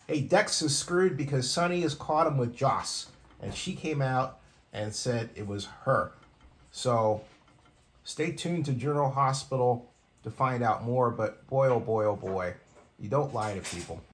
Hey, Dex is screwed because Sonny has caught him with Joss. And she came out and said it was her. So stay tuned to General Hospital to find out more. But boy, oh boy, you don't lie to people.